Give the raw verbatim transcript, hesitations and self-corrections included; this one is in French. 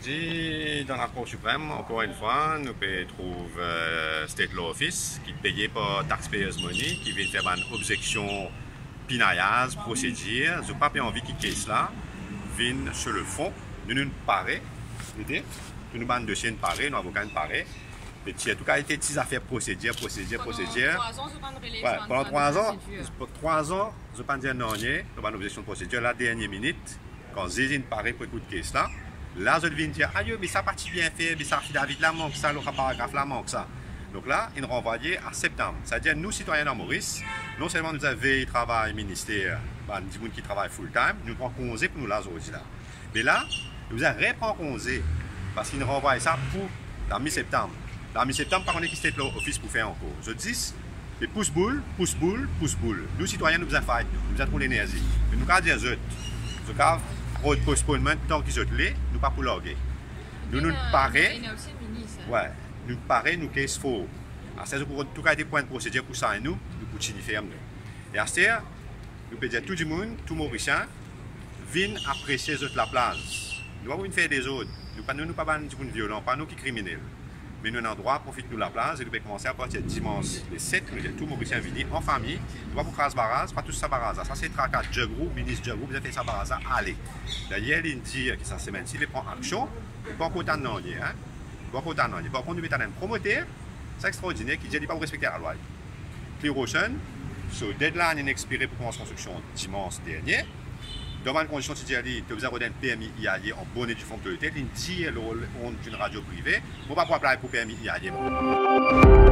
Aujourd'hui, dans la Cour suprême, encore une fois, nous trouvons euh, State Law Office qui est payé par Taxpayers Money, qui vient faire une objection pinaillage, procédure. Je n'ai pas envie qu'il case là, vienne sur le fond, nous nous parons, nous nous avons un dossier paré, nous avons un paré. En tout cas, il y a des affaires procédure, procédure, procédure. Ouais, pendant trois ans, pendant trois ans, je ne vais pas dire non, nous avons une objection de procédure. La dernière minute, quand Zézine paraît pour écouter le case là, là, je viens dire, ah, mais ça partie bien fait, mais ça, David, là, manque ça, le paragraphe, là, manque ça. Donc là, il nous renvoyait à septembre. C'est-à-dire, nous, citoyens de Maurice, non seulement nous avons travail ministère, bah, des gens qui travaillent full-time, nous prenons congé pour nous là, aujourd'hui là. Mais là, nous avons repris congé parce qu'il nous renvoie ça pour la mi-septembre. La mi-septembre, par contre, qui était l'office pour faire encore. Je dis, mais pousse-boule, pousse-boule, pousse-boule. Nous, citoyens, nous avons fait, nous avons trop l'énergie. Mais nous avons dit, je je pour le postponement tant qu'ils sont là, nous pas pour l'orguer. Nous nous paraît, ouais, nous paraît nous qu'est-ce faux. À ce pour tout cas des points de procédure pour ça et nous, nous pour chiner ferme. Et à ce nous peut dire tout le monde, tout Mauricien, viennent apprécier la place. Nous avons une faire des autres. Nous pas nous nous pas des violents, pas nous qui criminels. Mais nous avons droit, profite-nous de la place et nous pouvons commencer à partir de dimanche les sept, nous avons tout Mauricien venir en famille. Nous allons pour Kras Baraz, pas tous ça Baraza. Ça c'est Tracat Djegrou, ministre Djegrou, vous avez fait ça Baraza, allez. D'ailleurs, il dit que ça semaine, s'il prend action, il pas content de non, hein. Pas content de non. Par contre, nous mettons un promoteur, c'est extraordinaire, qui dit qu'il ne pas respecter la loi. Clear Ocean, ce deadline est expiré pour commencer la construction dimanche dernier. Dans une condition, si tu as dit que vous avez un P M I I A I en bonne et due forme de tête, il dit le rôle d'une radio privée, on ne va pas appeler pour P M I I A I.